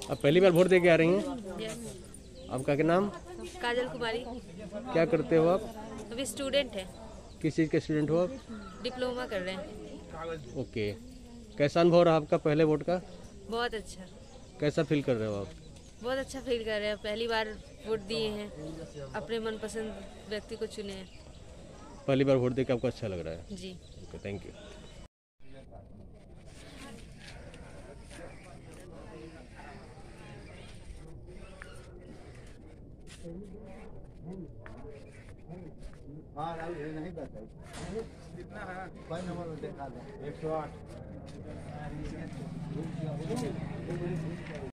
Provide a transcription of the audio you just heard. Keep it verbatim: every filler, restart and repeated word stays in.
आप पहली बार वोट दे के आ रही हैं? यस। आपका क्या नाम? काजल कुमारी। क्या करते हो आप? अभी स्टूडेंट है। किस चीज़ के स्टूडेंट हो आप? डिप्लोमा कर रहे हैं। ओके। कैसा अनुभव रहा आपका पहले वोट का? बहुत अच्छा। कैसा फील कर रहे हो आप? बहुत अच्छा फील कर रहे हैं। पहली बार वोट दिए हैं, अपने मनपसंद व्यक्ति को चुने हैं। पहली बार वोट दे के आपको अच्छा लग रहा है? जी। Okay, thank you. हाँ नहीं बताइए कितना है भाई नंबर में देखा दो एक सौ आठ